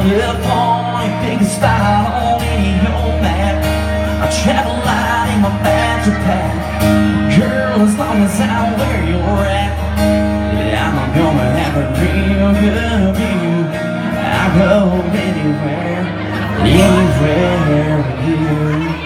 California, pick a spot on any old map. I travel light in my badger pack. Girl, as long as I'm where you're at, yeah, I'm gonna have a real good view. I'll go anywhere with you.